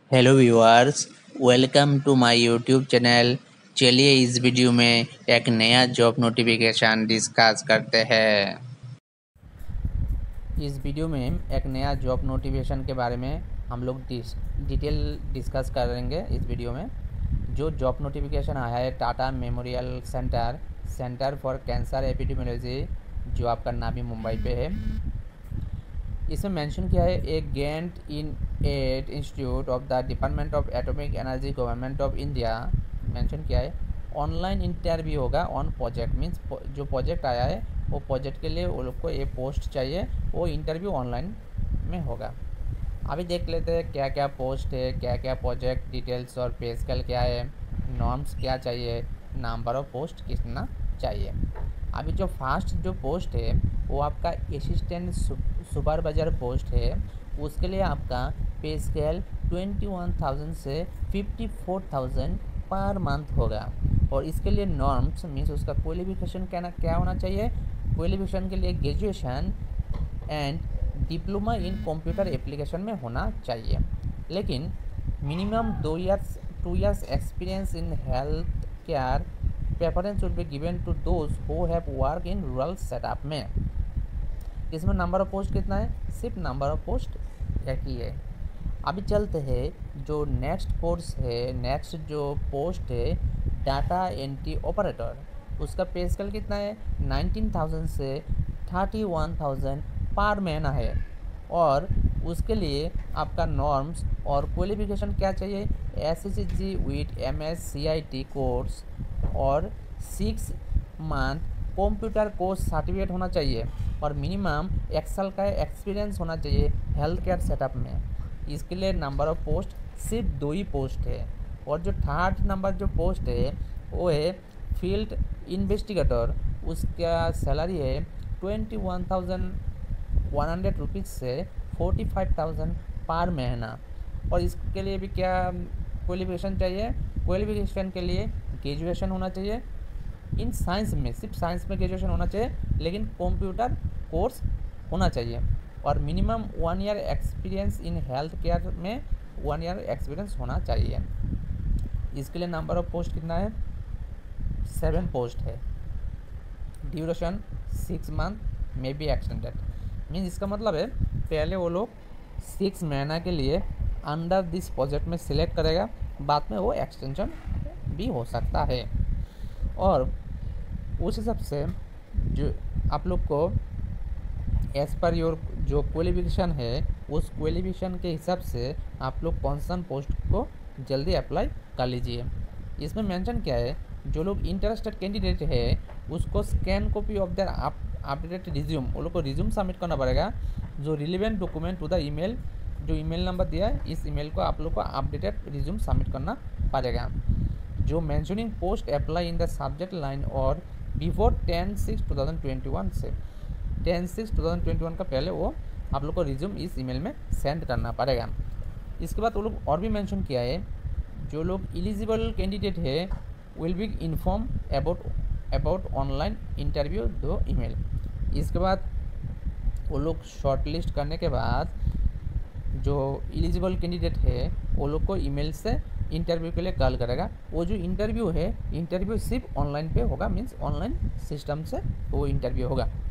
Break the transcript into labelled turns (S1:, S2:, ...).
S1: Hello viewers, welcome to my YouTube channel. चलिए इस video में एक नया जॉब नोटिफिकेशन डिस्कस करते हैं। इस वीडियो में एक नया जॉब नोटिफिकेशन के बारे में हम लोग डिटेल डिस्कस करेंगे। इस वीडियो में जो जॉब नोटिफिकेशन आया है Tata memorial centre for cancer epidemiology, जो आपका नाभी मुंबई पे है। इसमें मेंशन किया है a grant in aid institute of the department of atomic energy government of India. Mention किया है ऑनलाइन इंटरव्यू होगा ऑन प्रोजेक्ट, मीन्स जो प्रोजेक्ट आया है वो प्रोजेक्ट के लिए वो लोग को ये पोस्ट चाहिए, वो इंटरव्यू ऑनलाइन में होगा। अभी देख लेते हैं क्या क्या पोस्ट है, क्या क्या प्रोजेक्ट डिटेल्स और पे स्केल क्या है, नॉर्म्स क्या चाहिए, नंबर ऑफ पोस्ट कितना चाहिए। अभी जो फर्स्ट जो पोस्ट है वो आपका असिस्टेंट सुपरवाइजर पोस्ट है। उसके लिए आपका पे स्केल 21,000 से 54,000 पर मंथ होगा। और इसके लिए नॉर्म्स मीन्स उसका क्वालिफिकेशन क्या होना चाहिए। क्वालिफिकेशन के लिए graduation and diploma in computer application में होना चाहिए, लेकिन minimum 2 years experience in health care preference would be given to those who have work in rural setup में। इसमें नंबर ऑफ पोस्ट कितना है, सिर्फ नंबर ऑफ पोस्ट एक ही है। अभी चलते हैं जो नेक्स्ट कोर्स है, नेक्स्ट जो पोस्ट है डाटा एंट्री ऑपरेटर, उसका पे स्केल कितना है 19,000 से 31,000 पर महीना है। और उसके लिए आपका नॉर्म्स और क्वालिफिकेशन क्या चाहिए, SSC विथ MSCIT कोर्स और 6 मंथ कंप्यूटर कोर्स सर्टिफिकेट होना चाहिए और मिनिमम 1 साल का एक्सपीरियंस होना चाहिए हेल्थ केयर सेटअप में। इसके लिए नंबर ऑफ पोस्ट सिर्फ 2 ही पोस्ट है। और जो थर्ड नंबर जो पोस्ट है वो है फील्ड इन्वेस्टिगेटर, उसका सैलरी है 21,100 रुपीज़ से 45,000 पर महीना। और इसके लिए भी क्या क्वालिफिकेशन चाहिए, क्वालिफिकेशन के लिए ग्रेजुएशन होना चाहिए इन साइंस में, सिर्फ साइंस में ग्रेजुएशन होना चाहिए, लेकिन कंप्यूटर कोर्स होना चाहिए। और minimum 1 year experience in health care में 1 year एक्सपीरियंस होना चाहिए। इसके लिए नंबर ऑफ पोस्ट कितना है, 7 पोस्ट है। Duration 6 month may be extended, means इसका मतलब है पहले वो लोग 6 महीना के लिए अंडर दिस प्रोजेक्ट में सिलेक्ट करेगा, बाद में वो एक्सटेंशन भी हो सकता है। और उस हिसाब से जो आप लोग को एज़ पर योर जो क्वालिफिकेशन है उस क्वालिफिकेशन के हिसाब से आप लोग कौन पोस्ट को जल्दी अप्लाई कर लीजिए। इसमें मेंशन क्या है, जो लोग इंटरेस्टेड कैंडिडेट है उसको scan copy of their updated resume, वो लोग को रिज्यूम सबमिट करना पड़ेगा। जो relevant document to the email, जो ईमेल नंबर दिया है इस ईमेल को आप लोग को अपडेटेड रिज्यूम सबमिट करना पड़ेगा। जो mentioning post apply in the subject line और बिफोर 10/6/2021 से 10/6/2021 का पहले वो आप लोग को रिज्यूम इस ईमेल में सेंड करना पड़ेगा। इसके बाद वो लोग और भी मेंशन किया है, जो लोग एलिजिबल कैंडिडेट है will be inform about online interview to email. इसके बाद वो लोग शॉर्टलिस्ट करने के बाद जो एलिजिबल कैंडिडेट है वो लोग को ईमेल से इंटरव्यू के लिए कॉल करेगा। वो जो इंटरव्यू है, इंटरव्यू सिर्फ ऑनलाइन पे होगा, मीन्स ऑनलाइन सिस्टम से वो इंटरव्यू होगा।